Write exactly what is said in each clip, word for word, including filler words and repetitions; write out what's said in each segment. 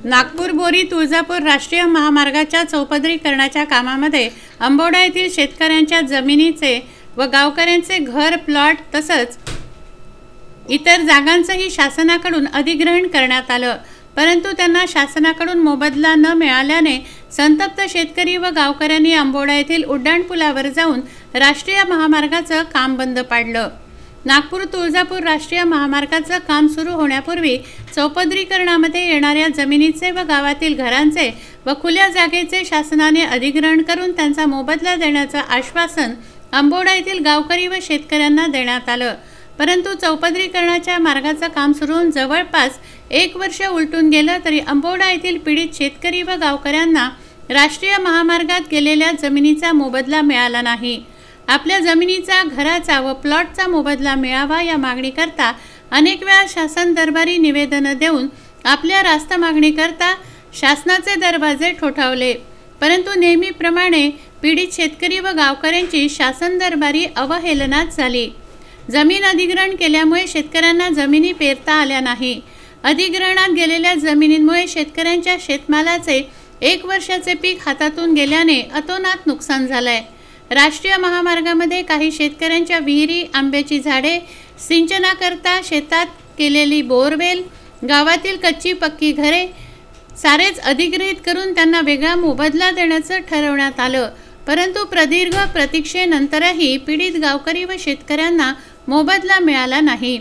नागपूर बोरी तुळजापूर राष्ट्रीय महामार्गाच्या चौपदरीकरणाच्या कामामध्ये अंबोडा येथील शेतकऱ्यांच्या जमिनीचे व गावकऱ्यांचे घर प्लॉट तसंच इतर जागांचंही शासनाकडून अधिग्रहण करण्यात आलं, परंतु त्यांना शासनाकडून मोबदला न मिळाल्याने संतप्त शेतकरी व गावकऱ्यांनी अंबोडा येथील उड्डाणपुलावर जाऊन राष्ट्रीय महामार्गाचं काम बंद पाडलं। नागपूर तुळजापूर राष्ट्रीय महामार्गाचं काम सुरू होण्यापूर्वी चौपदरीकरणामध्ये येणाऱ्या जमिनीचे व गावातील घरांचे व खुल्या जागेचे शासनाने अधिग्रहण करून त्यांचा मोबदला देण्याचं आश्वासन अंबोडा येथील गावकरी व शेतकऱ्यांना देण्यात आलं, परंतु चौपदरीकरणाच्या मार्गाचं काम सुरू होऊन जवळपास एक वर्ष उलटून गेलं तरी अंबोडा येथील पीडित शेतकरी व गावकऱ्यांना राष्ट्रीय महामार्गात गेलेल्या जमिनीचा मोबदला मिळाला नाही। आपल्या जमिनीचा, घराचा व प्लॉटचा मोबदला मिळावा या मागणीकरता अनेक वेळा शासन दरबारी निवेदनं देऊन आपल्या रास्त मागणीकरता शासनाचे दरवाजे ठोठावले, परंतु नेहमीप्रमाणे पीडित शेतकरी व गावकऱ्यांची शासन दरबारी अवहेलनाच झाली। जमीन अधिग्रहण केल्यामुळे शेतकऱ्यांना जमिनी पेरता आल्या नाही। अधिग्रहणात गेलेल्या जमिनींमुळे शेतकऱ्यांच्या शेतमालाचे एक वर्षाचे पीक हातातून गेल्याने अतोनात नुकसान झालंय। राष्ट्रीय महामार्गामध्ये काही शेतकऱ्यांच्या विहिरी, आंब्याची झाडे, सिंचनाकरता शेतात केलेली बोरवेल, गावातील कच्ची पक्की घरे सारेच अधिग्रहित करून त्यांना वेगळा मोबदला देण्याचं ठरवण्यात आलं, परंतु प्रदीर्घ प्रतीक्षेनंतरही पीडित गावकरी व शेतकऱ्यांना मोबदला मिळाला नाही।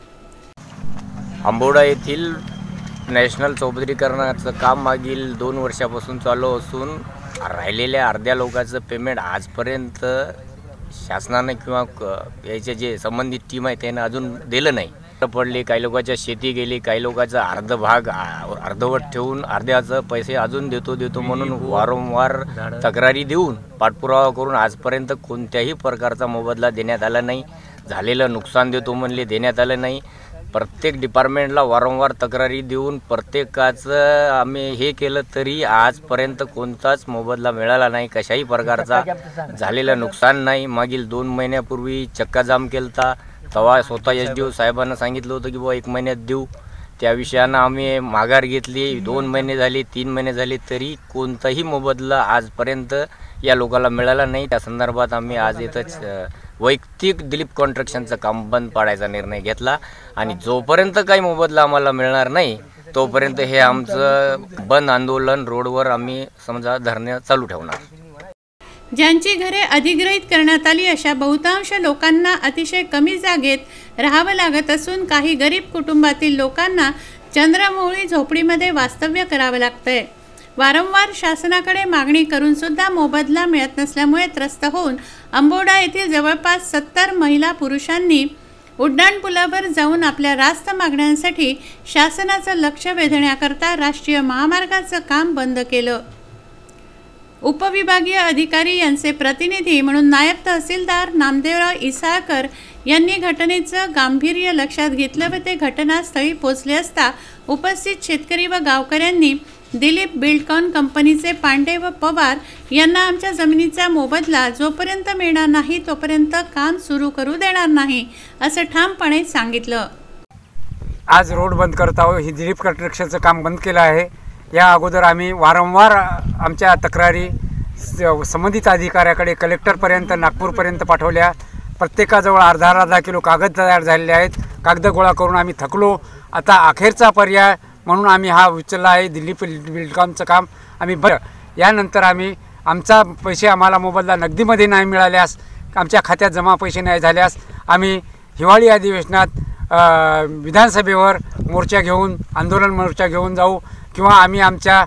अंबोडा येथील नॅशनल चौपदरीकरणाचं काम मागील दोन वर्षापासून चालू असून राहिलेल्या अर्ध्या लोकांचं पेमेंट आजपर्यंत शासनाने किंवा याचे जे संबंधित टीम आहे त्याने अजून दिलं नाही। पडले, काही लोकांच्या शेती गेली, काही लोकांचा अर्ध भाग अर्धवट ठेवून अर्ध्याचं पैसे अजून देतो देतो म्हणून वारंवार तक्रारी देऊन पाठपुरावा करून आजपर्यंत कोणत्याही प्रकारचा मोबदला देण्यात आला नाही। झालेलं नुकसान देतो म्हणले, देण्यात आलं नाही। प्रत्येक डिपार्टमेंटला वारंवार तक्रारी देऊन प्रत्येकाचं आम्ही हे केलं तरी आजपर्यंत कोणताच मोबदला मिळाला नाही, कशाही प्रकारचा झालेलं नुकसान नाही। मागील दोन महिन्यापूर्वी चक्काजाम केलता, तेव्हा स्वतः एस डी ओ साहेबांना सांगितलं होतं की बुवा एक महिन्यात देऊ, त्या विषयानं आम्ही माघार घेतली। दोन महिने झाले, तीन महिने झाले तरी कोणताही मोबदला आजपर्यंत या लोकांना मिळाला नाही। त्या संदर्भात आम्ही आज इथंच वैयक्तिक दिलीप कॉन्ट्रॅक्शनचं काम बंद पाडायचा निर्णय घेतला आणि जोपर्यंत काही मोबदला आम्हाला मिळणार नाही तोपर्यंत हे आमचं बंद आंदोलन रोडवर आम्ही समजा धरणे चालू ठेवणार। ज्यांची घरे अधिग्रहित करण्यात आली अशा बहुतांश लोकांना अतिशय कमी जागेत राहावं लागत असून काही गरीब कुटुंबातील लोकांना चंद्रमौळी झोपडीमध्ये वास्तव्य करावं लागतंय। वारंवार शासनाकडे मागणी करून सुद्धा मोबदला मिळत नसल्यामुळे त्रस्त होऊन अंबोडा येथील जवळपास सत्तर महिला पुरुषांनी उड्डाणपुलावर जाऊन आपल्या रास्त मागण्यांसाठी शासनाचं लक्ष वेधण्याकरता राष्ट्रीय महामार्गाचं काम बंद केलं। उपविभागीय अधिकारी यांचे प्रतिनिधी म्हणून नायब तहसीलदार नामदेवराव इसाळकर यांनी घटनेचं गांभीर्य लक्षात घेतलं व ते घटनास्थळी पोहोचले असता उपस्थित शेतकरी व गावकऱ्यांनी दिलीप बिल्डकॉन कंपनीचे पांडे व पवार यांना आमच्या जमिनीचा मोबदला जोपर्यंत मिळणार नाही तोपर्यंत काम सुरू करू देणार नाही असं ठामपणे सांगितलं। आज रोड बंद करत आहोत। ही दिलीप कॉन्ट्रॅक्शनचं काम बंद केलं आहे। या अगोदर आम्ही वारंवार आमच्या तक्रारी संबंधित अधिकाऱ्याकडे कलेक्टरपर्यंत नागपूरपर्यंत पाठवल्या। प्रत्येकाजवळ अर्धा अर्धा किलो कागद तयार झालेले आहेत। कागद गोळा करून आम्ही थकलो। आता अखेरचा पर्याय म्हणून आम्ही हा उचलला आहे दिलीप बिल्डकॉनचं काम आम्ही बरं। यानंतर आम्ही आमचा पैसे आम्हाला मोबदला नगदीमध्ये नाही मिळाल्यास, आमच्या खात्यात जमा पैसे नाही झाल्यास आम्ही हिवाळी अधिवेशनात विधानसभेवर मोर्चा घेऊन आंदोलन मोर्चा घेऊन जाऊ किंवा आम्ही आमच्या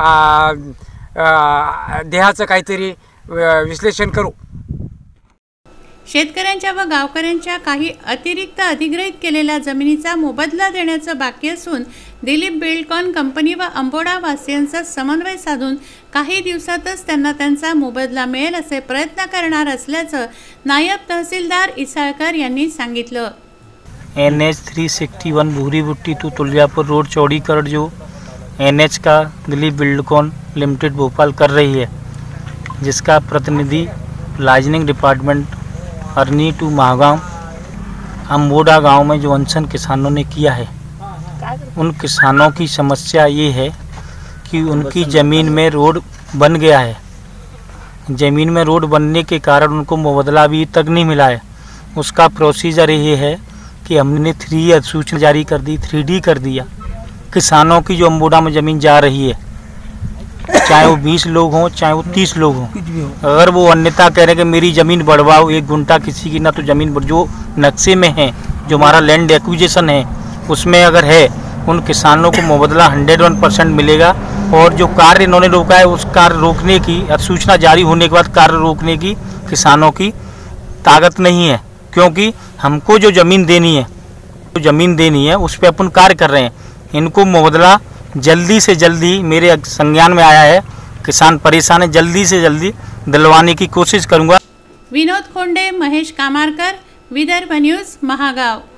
देहाचं काहीतरी विश्लेषण करू। शेतकऱ्यांच्या व गावकऱ्यांच्या काही अतिरिक्त अधिग्रहित केलेल्या जमिनीचा मोबदला देण्याचं बाकी असून दिलीप बिल्डकॉन कंपनी व अंबोडा वासियांचा समन्वय साधून काही दिवसातच त्यांना त्यांचा मोबदला मिळेल असे प्रयत्न करणार असल्याचं नायब तहसीलदार इसाळकर यांनी सांगितलं। N H three sixty one भूरी बुट्टी टू तुलजापुर रोड चौड़ीकरण जो एन एच का दिलीप बिल्डकॉन लिमिटेड भोपाल कर रही है, जिसका प्रतिनिधि liaisoning department Arni to Mahagaon Amboda गांव में जो अनशन किसानों ने किया है, उन किसानों की समस्या ये है कि उनकी ज़मीन में रोड बन गया है। ज़मीन में रोड बनने के कारण उनको मुआवजा अभी तक नहीं मिला है। उसका प्रोसीजर ये है कि हमने थ्री अधिसूचना जारी कर दी, थ्री डी कर दिया। किसानों की जो अम्बोडा में ज़मीन जा रही है, चाहे वो बीस लोग हों चाहे वो तीस लोग हों, अगर वो अन्यथा कह रहे हैं कि मेरी ज़मीन बढ़वाओ, एक गुंटा किसी की ना तो ज़मीन बढ़, जो नक्शे में है, जो हमारा लैंड एक्विजिशन है उसमें अगर है, उन किसानों को मुआवजा हंड्रेड वन परसेंट मिलेगा। और जो कार्य इन्होंने रोका है उस कार्य रोकने की अधिसूचना जारी होने के बाद कार्य रोकने की किसानों की ताकत नहीं है, क्योंकि हमको जो ज़मीन देनी है जो ज़मीन देनी है उस पर अपन कार्य कर रहे हैं। इनको मुआवजा जल्दी से जल्दी, मेरे संज्ञान में आया है, किसान परेशान है, जल्दी से जल्दी दिलवाने की कोशिश करूँगा। विनोद खोंडे, महेश कामारकर, विदर्भ न्यूज, महागाव।